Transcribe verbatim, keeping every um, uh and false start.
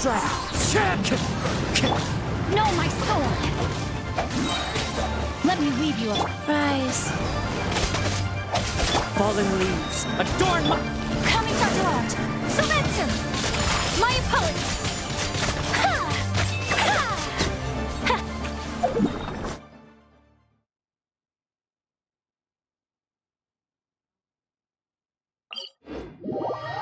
strap. No, my sword! Let me weave you a rise. Fallen leaves, adorn my... Coming Art! Sylvancer! My apologies! Ha! Ha! Ha!